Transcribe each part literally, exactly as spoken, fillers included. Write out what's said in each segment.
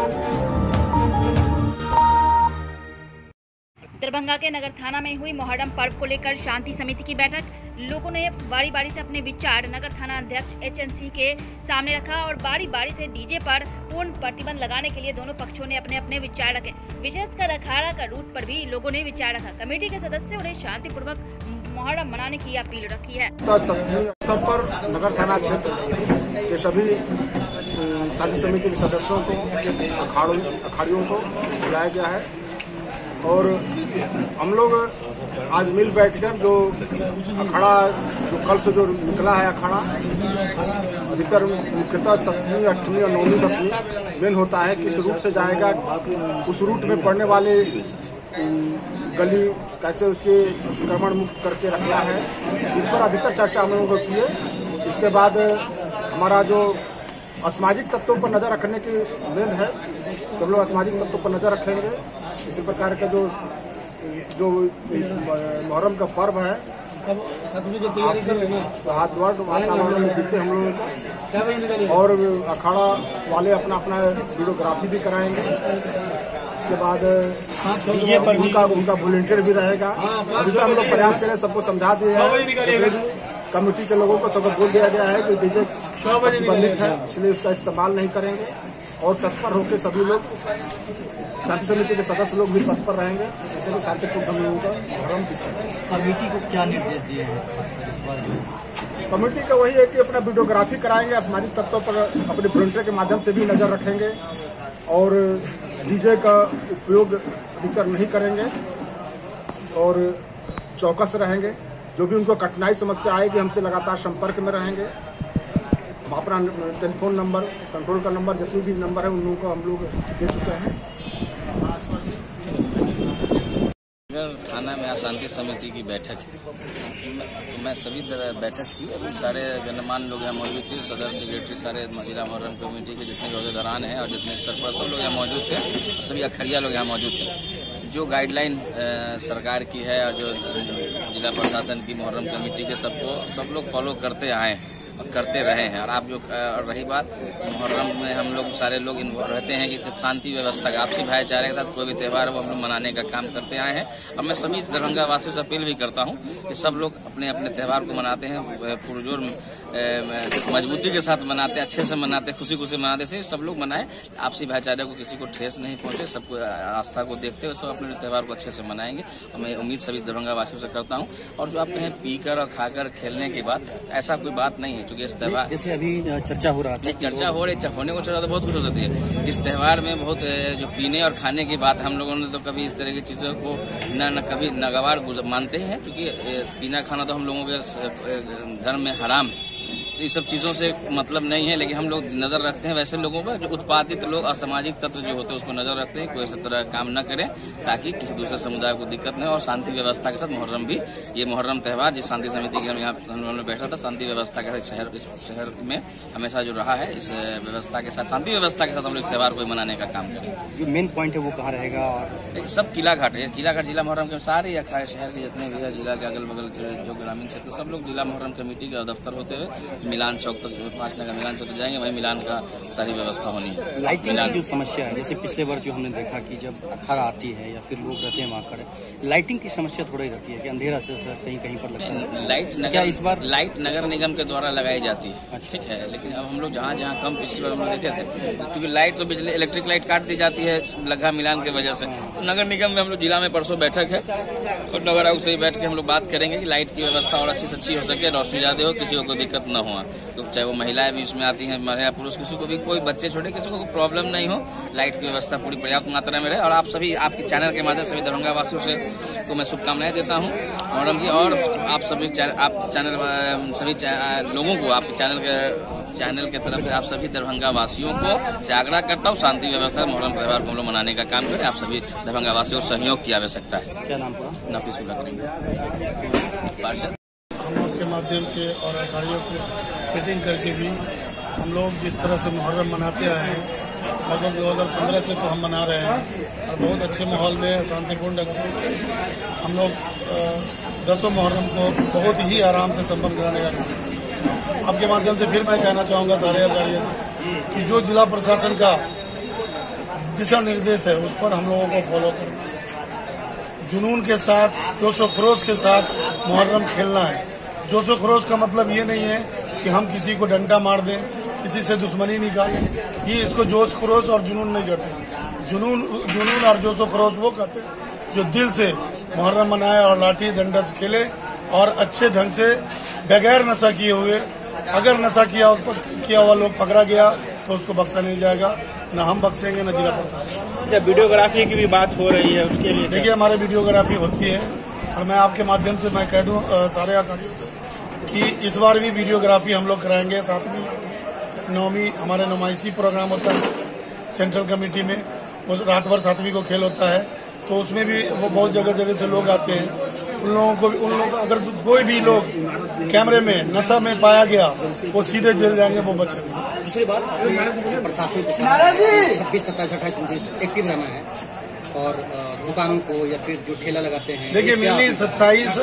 दरभंगा के नगर थाना में हुई मोहर्रम पर्व को लेकर शांति समिति की बैठक। लोगों ने बारी बारी से अपने विचार नगर थाना अध्यक्ष एच एन सी के सामने रखा और बारी बारी से डीजे पर पूर्ण प्रतिबंध लगाने के लिए दोनों पक्षों ने अपने अपने विचार रखे। विशेषकर अखाड़ा का रूट पर भी लोगों ने विचार रखा। कमेटी के सदस्यों ने शांतिपूर्वक मोहर्रम मनाने की अपील रखी है। सब पर नगर थाना क्षेत्र के सभी शांति समिति के सदस्यों को, अखाड़ों अखाड़ियों को बुलाया गया है और हम लोग आज मिल बैठकर जो अखाड़ा जो कल से जो निकला है अखाड़ा अधिकतर मुख्यतः सप्तमी अष्टमी और नौवीं दसवीं मेन होता है। किस रूट से जाएगा, उस रूट में पड़ने वाले गली कैसे उसके अतिक्रमण मुक्त करके रखना है, इस पर अधिकतर चर्चा हम लोगों को की है। इसके बाद हमारा जो असामाजिक तत्वों पर नजर रखने की मेन है, तो हम लोग असामाजिक तत्वों पर नजर रखेंगे। इसी प्रकार का जो जो मुहर्रम का पर्व है हाथ वातावरण दिखते हम लोगों को, और अखाड़ा वाले अपना अपना वीडियोग्राफी भी कराएंगे। इसके बाद उनका उनका वॉलंटियर भी रहेगा। अभी तो हम लोग प्रयास करें, सबको समझा दिए हैं, कमेटी के लोगों को सबको बोल दिया गया है कि डीजे प्रतिबंधित है, इसलिए उसका इस्तेमाल नहीं करेंगे और तत्पर होकर सभी लोग शांति समिति के सदस्य लोग भी तत्पर रहेंगे, जैसे कि शांतिपूर्ण हम लोगों का मुहर्रम बीत सके। कमेटी को क्या निर्देश दिए हैं? कमेटी का वही है कि अपना वीडियोग्राफी कराएंगे, असामाजिक तत्वों पर अपने वॉलंटियर के माध्यम से भी नजर रखेंगे और डीजे का उपयोग अधिकतर नहीं करेंगे और चौकस रहेंगे। जो भी उनको कठिनाई समस्या आएगी हमसे लगातार संपर्क में रहेंगे। अपना टेलीफोन नंबर, कंट्रोल का नंबर, जितनी भी नंबर है उन लोगों को हम लोग दे चुके हैं। थाना में शांति समिति की बैठक है, तो मैं सभी बैठक की, अभी सारे गणमान्य लोग यहाँ मौजूद थे, सदर सेक्रेटरी, सारे जिला मुहर्रम कमेटी के जितने अहदेदारान हैं और जितने सरपंच सब लोग यहाँ मौजूद थे, सभी अखड़िया लोग यहाँ मौजूद थे। जो गाइडलाइन सरकार की है और जो जिला प्रशासन की मुहर्रम कमेटी के सबको सब लोग फॉलो करते आए हैं और करते रहे हैं। और आप जो रही बात मुहर्रम में हम लोग सारे लोग रहते हैं कि शांति व्यवस्था का, आपसी भाईचारे के साथ कोई भी त्यौहार वो हम लोग मनाने का काम करते आए हैं। और मैं सभी दरभंगा वासियों से अपील भी करता हूं कि सब लोग अपने अपने त्यौहार को मनाते हैं, पुरजोर मजबूती के साथ मनाते हैं, अच्छे से मनाते हैं, खुशी खुशी मनाते हैं। सब लोग मनाएं, आपसी भाईचारे को किसी को ठेस नहीं पहुंचे, सबको आस्था को देखते हुए सब अपने त्यौहार को अच्छे से मनाएंगे। और मैं उम्मीद सभी दरभंगा वासियों से करता हूँ। और जो आप कहें पीकर और खाकर खेलने की बात, ऐसा कोई बात नहीं है, क्योंकि इस त्यौहार जैसे अभी चर्चा हो रहा था, चर्चा हो रही होने को चर्चा तो बहुत कुछ हो सकती है। इस त्यौहार में बहुत जो पीने और खाने की बात, हम लोगों ने तो कभी इस तरह की चीजों को न न कभी नागवार मानते हैं, क्योंकि पीना खाना तो हम लोगों के धर्म में हराम है। ये सब चीजों से मतलब नहीं है, लेकिन हम लोग नजर रखते हैं वैसे लोगों पर जो उत्पादित लोग, असामाजिक तत्व जो होते हैं उसको नजर रखते हैं, कोई इस तरह काम न करें ताकि किसी दूसरे समुदाय को दिक्कत नहीं हो। और शांति व्यवस्था के साथ मुहर्रम भी, ये मुहर्रम त्यौहार जिस शांति समिति के यहाँ हम लोगों ने बैठा था, शांति व्यवस्था के साथ शहर इस शहर में हमेशा जो रहा है, इस व्यवस्था के साथ, शांति व्यवस्था के साथ हम लोग त्यौहार को मनाने का काम करें। जो मेन पॉइंट है वो कहाँ रहेगा? और सब किला घाट है, किला घाट जिला मुहर्रम के सारे अखाड़े शहर के जितने भी है, जिला के अगल बगल जो ग्रामीण क्षेत्र, सब लोग जिला मुहर्रम कमेटी का दफ्तर होते हुए मिलान चौक तक, पांच नगर मिलान चौक जाएंगे, वहीं मिलान का सारी व्यवस्था होनी है। लाइटिंग की जो समस्या है, जैसे पिछले बार जो हमने देखा कि जब अखाड़ा आती है या फिर लोग रहते हैं वहाँ खड़े, लाइटिंग की समस्या थोड़ी रहती है कि अंधेरा से कहीं कहीं पर लगता है। लाइट क्या इस बार लाइट नगर निगम के द्वारा लगाई जाती है, ठीक है, लेकिन अब हम लोग जहाँ जहाँ कम, पिछली बार हम लोग देखे थे, क्योंकि लाइट तो बिजली इलेक्ट्रिक लाइट काट दी जाती है लगा मिलान की वजह से। तो नगर निगम में हम लोग जिला में परसों बैठक है और नगर आयुक्त से ही बैठ के हम लोग बात करेंगे कि लाइट की व्यवस्था और अच्छी से अच्छी हो सके, रोशनी ज्यादा हो, किसी को कोई दिक्कत न हो, तो चाहे वो महिलाएं भी उसमें आती हैं, महिला पुरुष, किसी को भी कोई बच्चे छोटे, किसी को कोई प्रॉब्लम नहीं हो, लाइट की व्यवस्था पूरी पर्याप्त मात्रा में रहे। और आप सभी, आपके चैनल के माध्यम से सभी दरभंगा वासियों से को मैं शुभकामनाएं देता हूं मुहर्रम की। और आप सभी आप चैनल सभी लोगों को, आपके चैनल के चैनल के तरफ से आप सभी दरभंगा वासियों को से आग्रह करता हूँ, शांति व्यवस्था मुहर्रम त्यौहार को हम लोग मनाने का काम करें। आप सभी दरभंगा वासियों को सहयोग की आवश्यकता है। क्या नाम हुआ? नफीसुल्लाह करेंगे हम लोग के माध्यम से और अखाड़ियों की मीटिंग करके भी हम लोग जिस तरह से मुहर्रम मनाते आए हैं, लगभग दो हज़ार पंद्रह से तो हम मना रहे हैं और बहुत अच्छे माहौल में शांतिपूर्ण ढंग से हम लोग दसों मुहर्रम को बहुत ही आराम से संपन्न कराने का काम। आपके माध्यम से फिर मैं कहना चाहूँगा सारे अखाड़ियों कि जो जिला प्रशासन का दिशा निर्देश है उस पर हम लोगों को फॉलो करना है। जुनून के साथ, जोशो खरोश के साथ मुहर्रम खेलना है। जोशो खरोश का मतलब ये नहीं है कि हम किसी को डंडा मार दें, किसी से दुश्मनी निकालें। ये इसको जोश खरोश और जुनून नहीं कहते। जुनून जुनून और जोशो खरोश वो कहते हैं जो दिल से मुहर्रम मनाए और लाठी डंडा से खेले और अच्छे ढंग से बगैर नशा किए हुए। अगर नशा किया किया हुआ लोग पकड़ा गया तो उसको बख्शा नहीं जाएगा, न हम बख्शेंगे न जिला प्रशासन। जब वीडियोग्राफी की भी बात हो रही है उसके लिए देखिए, हमारे वीडियोग्राफी होती है और मैं आपके माध्यम से मैं कह दूं सारे अखाड़ियों को कि इस बार भी वीडियोग्राफी हम लोग कराएंगे। सातवीं नौवीं हमारे नुमाइशी प्रोग्राम होता है सेंट्रल कमेटी में, वो रात भर सातवीं को खेल होता है, तो उसमें भी वो बहुत जगह जगह से लोग आते हैं। उन लोगों को उन लोगों अगर कोई भी लोग कैमरे में नशा में पाया गया वो सीधे जेल जाएंगे, वो बचे। दूसरी बात, प्रशासन छब्बीस सत्ताईस अट्ठाईस उनतीस एक्टिव रहना है और दुकानों को या फिर जो ठेला लगाते हैं। देखिए, मेनली सत्ताईस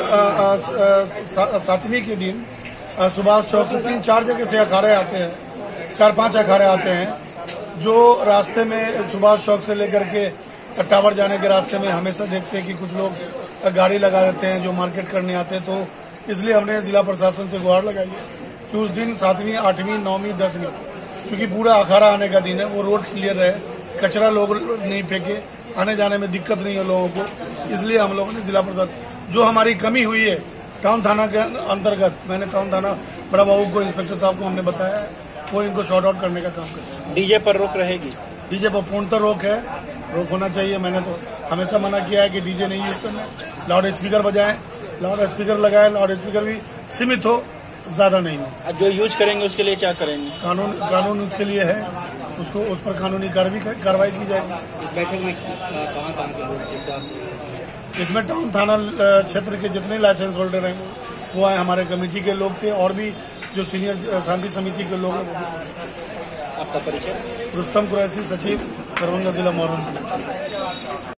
सातवीं के दिन सुभाष चौक से तीन चार जगह से अखाड़े आते हैं, चार पांच अखाड़े आते हैं जो रास्ते में सुभाष चौक से लेकर के टावर जाने के रास्ते में हमेशा देखते हैं कि कुछ लोग गाड़ी लगा देते हैं जो मार्केट करने आते हैं। तो इसलिए हमने जिला प्रशासन से गुहार लगाई है कि उस दिन सातवीं आठवीं नौवीं दसवीं, क्योंकि पूरा अखाड़ा आने का दिन है, वो रोड क्लियर रहे, कचरा लोग नहीं फेंके, आने जाने में दिक्कत नहीं है लोगों को। इसलिए हम लोगों ने जिला प्रशासन, जो हमारी कमी हुई है टाउन थाना के अंतर्गत, मैंने टाउन थाना बड़ा बाबू को, इंस्पेक्टर साहब को हमने बताया है, वो इनको शॉर्ट आउट करने का काम करें। डीजे पर रोक रहेगी? डीजे पर पूर्णतः रोक है, रोक होना चाहिए। मैंने तो हमेशा मना किया है कि डीजे नहीं यूज करना, लाउड स्पीकर बजाएं, लाउड स्पीकर लगाएं, लाउड स्पीकर भी सीमित हो, ज्यादा नहीं हो। जो यूज करेंगे उसके लिए क्या करेंगे? कानून कानून उसके लिए है, उसको उस पर कानूनी कार्रवाई की जाएगी। इस बैठक में कहाँ कहाँ के लोग? इसमें टाउन थाना क्षेत्र के जितने लाइसेंस होल्डर हैं वो आए, हमारे कमेटी के लोग थे और भी जो सीनियर शांति समिति के लोग हैं। आपका परिचय? रुस्तम कुरैशी, सचिव दरभंगा जिला मोहर्रम।